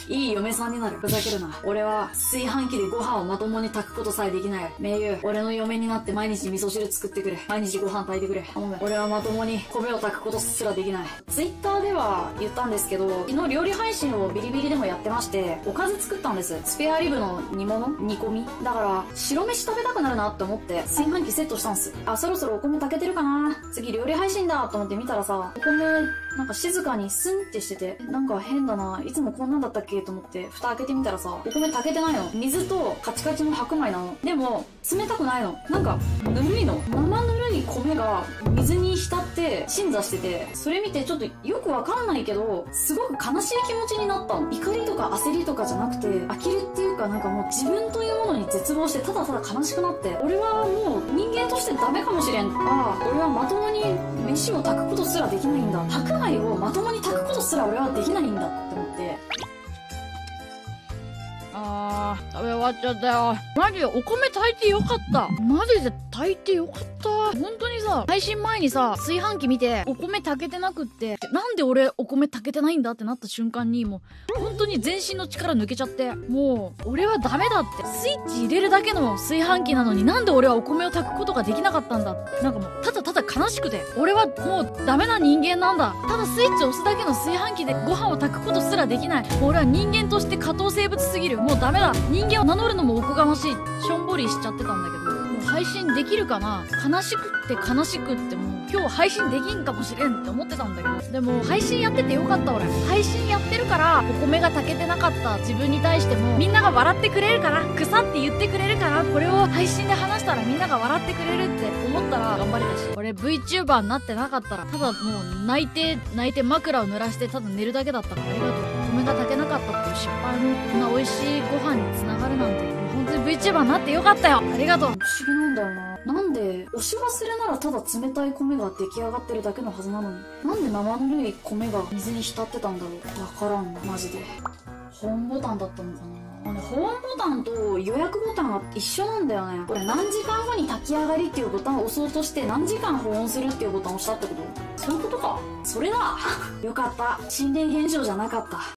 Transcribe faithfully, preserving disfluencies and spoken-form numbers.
いい嫁さんになる。ふざけるな。俺は炊飯器でご飯をまともに炊くことさえできない。名優、俺の嫁になって毎日味噌汁作ってくれ。毎日ご飯炊いてくれ。頼む。俺はまともに米を炊くことすらできない。ツイッターでは言ったんですけど、昨日料理配信をビリビリでもやってまして、おかず作ったんです。スペアリブの煮物煮込みだから、白飯食べたくなるなって思って、炊飯器セットしたんす。あ、そろそろお米炊けてるかな、次料理配信だと思って見たらさ、お米、なんか静かにスンってしてて、なんか変だな、いつもこんなんだったっけと思って、蓋開けてみたらさ、お米炊けてないの。水とカチカチの白米なの。でも、冷たくないの。なんか、ぬるいの。生ぬるい米が水に浸って鎮座してて、それ見てちょっとよくわかんないけど、すごく悲しい気持ちになったの。怒りとか焦りとかじゃなくて、呆れっていうかなんかもう自分というものに絶望して、ただただ悲しくなって、俺はもう人間としてダメかもしれん。ああ、俺はまともに飯を炊くことすらできないんだ。白米をまともに炊くことすら俺はできないんだって思って。 あー、食べ終わっちゃったよ。マジでお米炊いてよかった。マジで炊いてよかった。本当にさ、配信前にさ、炊飯器見て、お米炊けてなくって、なんで俺お米炊けてないんだってなった瞬間に、もう、本当に全身の力抜けちゃって、もう、俺はダメだって。スイッチ入れるだけの炊飯器なのになんで俺はお米を炊くことができなかったんだって。なんかもう、ただただ悲しくて、俺はもうダメな人間なんだ。ただスイッチを押すだけの炊飯器でご飯を炊くことすらできない。もう俺は人間として下等生物すぎる。もうダメだ。人間を名乗るのもおこがましい。しょんぼりしちゃってたんだけど、もう配信できるかな。悲しくって悲しくってもう今日配信できんかもしれんって思ってたんだけど、でも配信やっててよかった俺。配信やってるからお米が炊けてなかった自分に対してもみんなが笑ってくれるから、草って言ってくれるから、これを配信で話したらみんなが笑ってくれるって思ったら頑張れたし、俺 VTuber になってなかったらただもう泣いて泣いて枕を濡らしてただ寝るだけだったから。ありがとう。お米が炊けなかったっていう失敗もこんな美味しいご飯に繋がるなんて、もう本当に VTuber になってよかったよ。ありがとう。 不思議なんだよな。なんで、押し忘れならただ冷たい米が出来上がってるだけのはずなのに、なんで生ぬるい米が水に浸ってたんだろう。わからんな、マジで。ホームボタンだったのかな。あの、ホームボタンと予約ボタンが一緒なんだよね。これ何時間後に炊き上がりっていうボタンを押そうとして何時間保温するっていうボタンを押したってこと？そういうことか。それだよかった。心霊現象じゃなかった。